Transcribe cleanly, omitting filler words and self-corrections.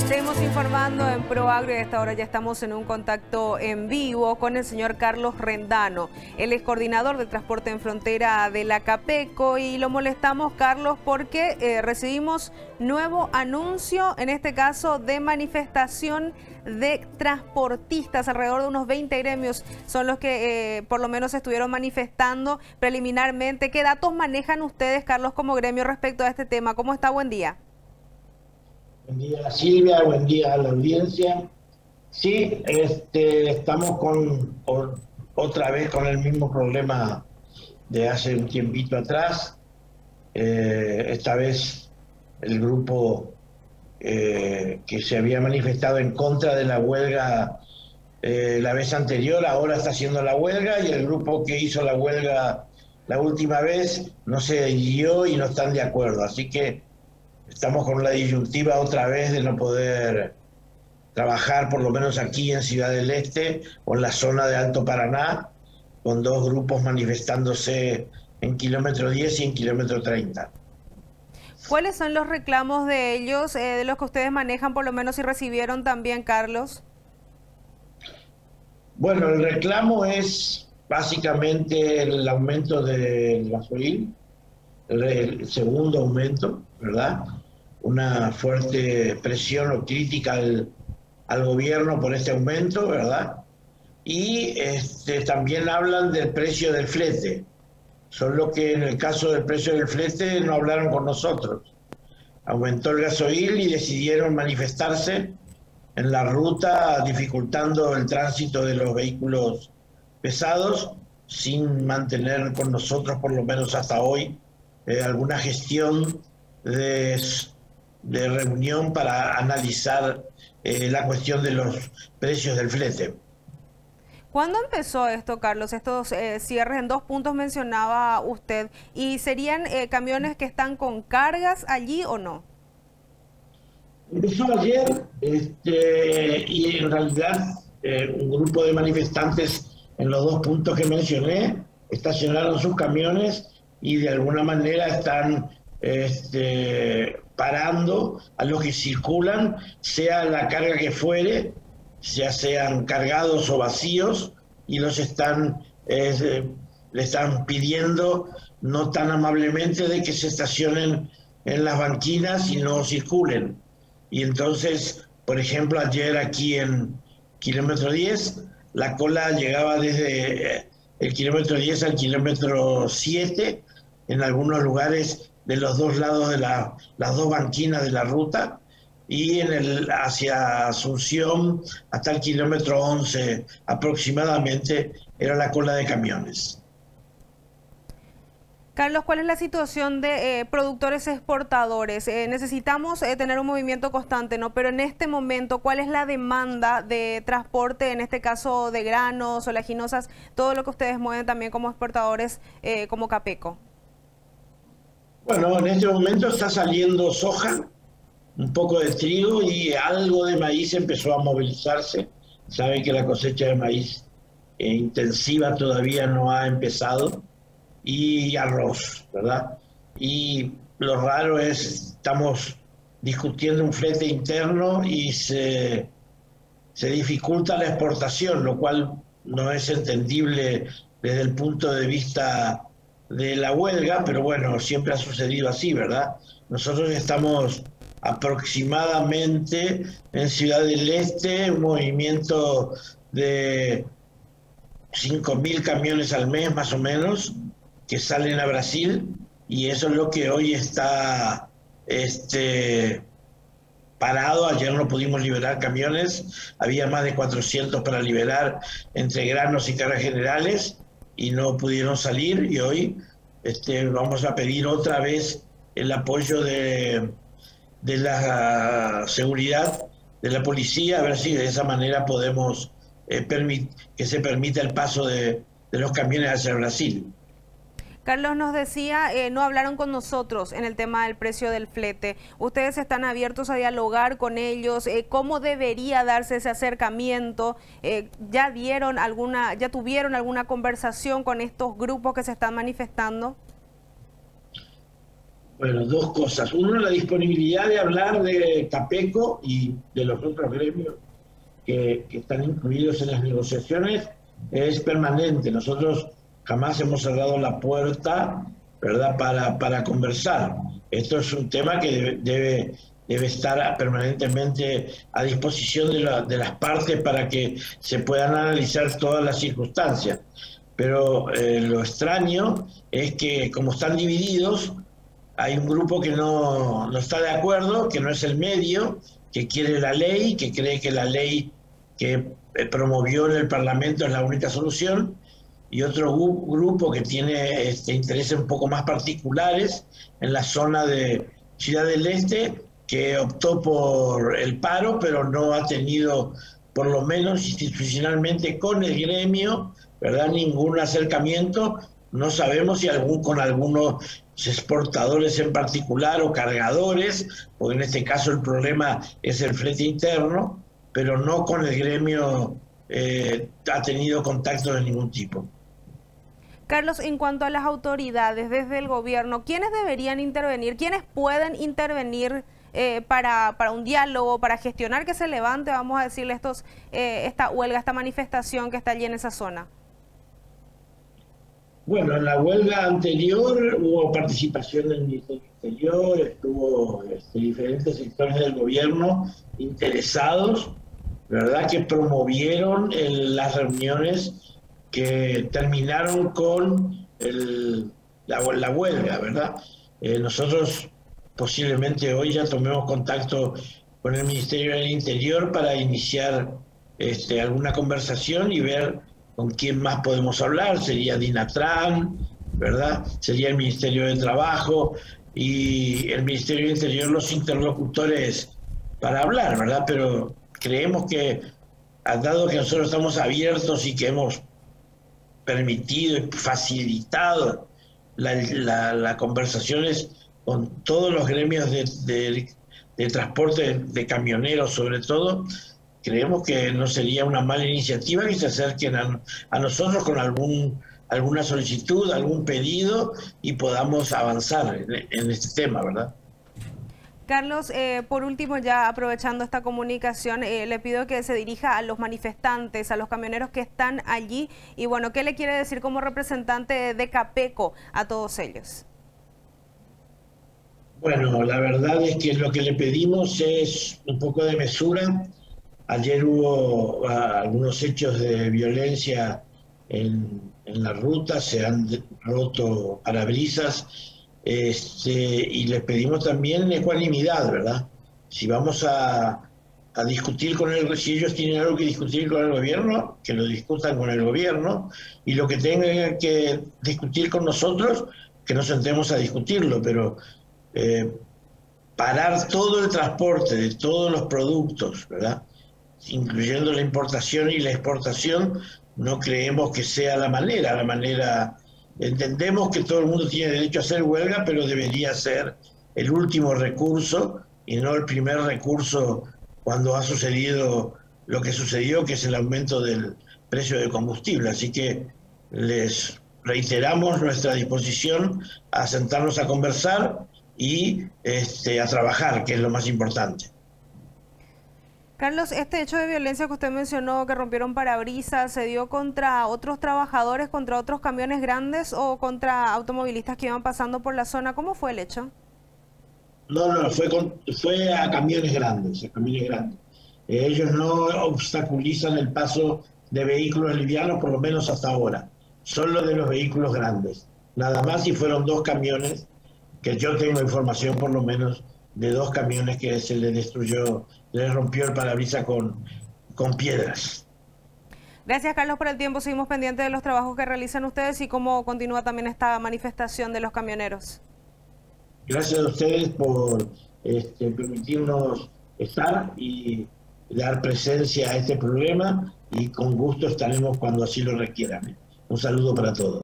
Seguimos informando en ProAgro y a esta hora ya estamos en un contacto en vivo con el señor Carlos Rendano. Él es coordinador de transporte en frontera de la Capeco y lo molestamos, Carlos, porque recibimos nuevo anuncio, en este caso de manifestación de transportistas. Alrededor de unos 20 gremios son los que por lo menos estuvieron manifestando preliminarmente. ¿Qué datos manejan ustedes, Carlos, como gremio respecto a este tema? ¿Cómo está? Buen día. Buen día, Silvia, buen día a la audiencia. Sí, estamos otra vez con el mismo problema de hace un tiempito atrás. Esta vez el grupo que se había manifestado en contra de la huelga la vez anterior, ahora está haciendo la huelga, y el grupo que hizo la huelga la última vez no se guió y no están de acuerdo. Así que estamos con la disyuntiva otra vez de no poder trabajar, por lo menos aquí en Ciudad del Este o en la zona de Alto Paraná, con dos grupos manifestándose en kilómetro 10 y en kilómetro 30. ¿Cuáles son los reclamos de ellos, de los que ustedes manejan, por lo menos si recibieron también, Carlos? Bueno, el reclamo es básicamente el aumento del gasoil, el segundo aumento, ¿verdad? Una fuerte presión o crítica al gobierno por este aumento, ¿verdad? Y también hablan del precio del flete, solo que en el caso del precio del flete no hablaron con nosotros. Aumentó el gasoil y decidieron manifestarse en la ruta, dificultando el tránsito de los vehículos pesados, sin mantener con nosotros, por lo menos hasta hoy, alguna gestión de reunión para analizar la cuestión de los precios del flete. ¿Cuándo empezó esto, Carlos? Estos cierres en 2 puntos mencionaba usted. ¿Y serían camiones que están con cargas allí o no? Empezó ayer y en realidad un grupo de manifestantes en los 2 puntos que mencioné estacionaron sus camiones y de alguna manera están parando a los que circulan, sea la carga que fuere, ya sean cargados o vacíos, y le están pidiendo no tan amablemente de que se estacionen en las banquinas y no circulen. Y entonces, por ejemplo, ayer aquí en kilómetro 10, la cola llegaba desde el kilómetro 10 al kilómetro 7, en algunos lugares de los dos lados de las dos banquinas de la ruta, y hacia Asunción hasta el kilómetro 11 aproximadamente era la cola de camiones. Carlos, ¿cuál es la situación de productores exportadores? Necesitamos tener un movimiento constante, ¿no? Pero en este momento, ¿cuál es la demanda de transporte, en este caso de granos, oleaginosas, todo lo que ustedes mueven también como exportadores, como Capeco? Bueno, en este momento está saliendo soja, un poco de trigo y algo de maíz empezó a movilizarse. Saben que la cosecha de maíz intensiva todavía no ha empezado, y arroz, ¿verdad? Y lo raro es, estamos discutiendo un flete interno y se dificulta la exportación, lo cual no es entendible desde el punto de vista de la huelga, pero bueno, siempre ha sucedido así, ¿verdad? Nosotros estamos aproximadamente en Ciudad del Este, un movimiento de 5.000 camiones al mes más o menos, que salen a Brasil, y eso es lo que hoy está parado. Ayer no pudimos liberar camiones, había más de 400 para liberar entre granos y cargas generales y no pudieron salir, y hoy vamos a pedir otra vez el apoyo de la seguridad, de la policía, a ver si de esa manera podemos que se permita el paso de los camiones hacia Brasil. Carlos nos decía, no hablaron con nosotros en el tema del precio del flete. ¿Ustedes están abiertos a dialogar con ellos? ¿Cómo debería darse ese acercamiento? ¿Ya tuvieron alguna conversación con estos grupos que se están manifestando? Bueno, dos cosas. Uno, la disponibilidad de hablar de Capeco y de los otros gremios que están incluidos en las negociaciones es permanente. Nosotros jamás hemos cerrado la puerta, ¿verdad?, para conversar. Esto es un tema que debe estar permanentemente a disposición de las partes para que se puedan analizar todas las circunstancias. Pero lo extraño es que, como están divididos, hay un grupo que no está de acuerdo, que no es el medio, que quiere la ley, que cree que la ley que promovió en el Parlamento es la única solución, y otro grupo que tiene intereses un poco más particulares en la zona de Ciudad del Este, que optó por el paro, pero no ha tenido, por lo menos institucionalmente, con el gremio, ¿verdad?, ningún acercamiento. No sabemos si con algunos exportadores en particular o cargadores, porque en este caso el problema es el flete interno, pero no con el gremio ha tenido contacto de ningún tipo. Carlos, en cuanto a las autoridades desde el gobierno, ¿quiénes deberían intervenir? ¿Quiénes pueden intervenir para un diálogo, para gestionar que se levante, vamos a decirle, esta huelga, esta manifestación que está allí en esa zona? Bueno, en la huelga anterior hubo participación del Ministerio del Interior, estuvo diferentes sectores del gobierno interesados, ¿verdad?, que promovieron las reuniones que terminaron con la huelga, ¿verdad? Nosotros posiblemente hoy ya tomemos contacto con el Ministerio del Interior para iniciar alguna conversación y ver con quién más podemos hablar. Sería Dinatran, ¿verdad? Sería el Ministerio de Trabajo y el Ministerio del Interior los interlocutores para hablar, ¿verdad? Pero creemos que, dado que nosotros estamos abiertos y que hemos permitido y facilitado las conversaciones con todos los gremios de transporte de camioneros, sobre todo, creemos que no sería una mala iniciativa que se acerquen a nosotros con alguna solicitud, algún pedido y podamos avanzar en este tema, ¿verdad? Carlos, por último, ya aprovechando esta comunicación, le pido que se dirija a los manifestantes, a los camioneros que están allí y bueno, ¿qué le quiere decir como representante de Capeco a todos ellos? Bueno, la verdad es que lo que le pedimos es un poco de mesura. Ayer hubo algunos hechos de violencia en la ruta, se han roto parabrisas, y les pedimos también ecuanimidad, ¿verdad? Si vamos a discutir si ellos tienen algo que discutir con el gobierno, que lo discutan con el gobierno, y lo que tengan que discutir con nosotros, que nos sentemos a discutirlo, pero parar todo el transporte de todos los productos, ¿verdad?, incluyendo la importación y la exportación, no creemos que sea la manera. Entendemos que todo el mundo tiene derecho a hacer huelga, pero debería ser el último recurso y no el primer recurso cuando ha sucedido lo que sucedió, que es el aumento del precio del combustible. Así que les reiteramos nuestra disposición a sentarnos a conversar y a trabajar, que es lo más importante. Carlos, este hecho de violencia que usted mencionó, que rompieron parabrisas, ¿se dio contra otros trabajadores, contra otros camiones grandes o contra automovilistas que iban pasando por la zona? ¿Cómo fue el hecho? No, fue a camiones grandes, ellos no obstaculizan el paso de vehículos livianos, por lo menos hasta ahora. Solo de los vehículos grandes. Nada más, y fueron 2 camiones, que yo tengo información por lo menos de 2 camiones que se les rompió el parabrisas con piedras. Gracias, Carlos, por el tiempo. Seguimos pendientes de los trabajos que realizan ustedes y cómo continúa también esta manifestación de los camioneros. Gracias a ustedes por permitirnos estar y dar presencia a este problema, y con gusto estaremos cuando así lo requieran. Un saludo para todos.